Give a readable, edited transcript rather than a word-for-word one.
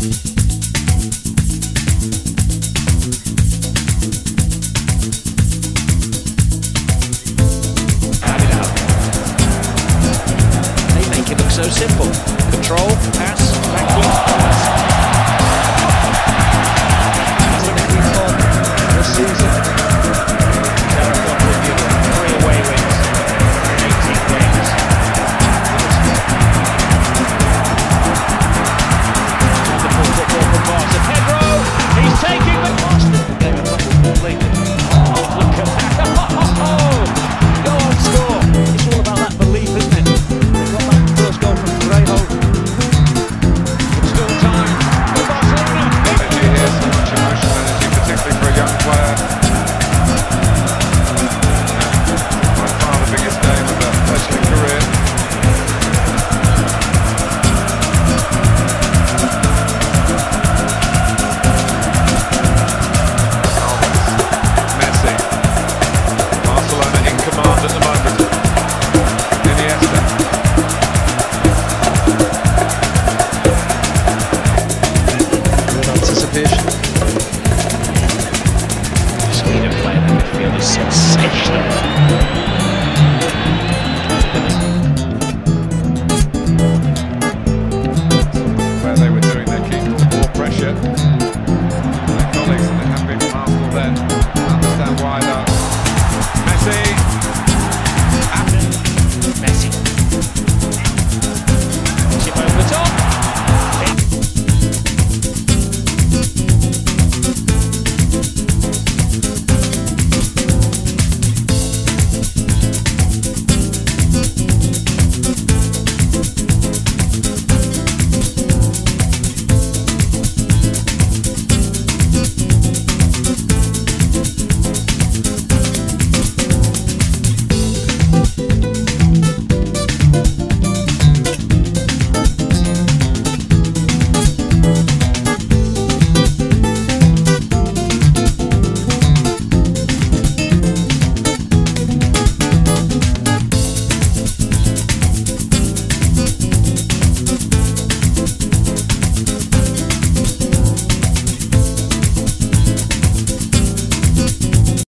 So simple. Control, pass, backward, pass. That's the key form this season. Three away wins in 18 games. Wonderful football from Barca. Pedro, he's taking the cross. The game of football league. Oh, look at that. Oh, go on, score. It's all about that belief, isn't it? They've got that first goal from Trejo. Still time for Barcelona. Energy here, so much emotion, energy, particularly for a young player. By far the biggest game of their professional career. Messi. Barcelona in command at the moment. Iniesta. Anticipation. Speed of play in the midfield is sensational. Where they were doing their kick, more pressure.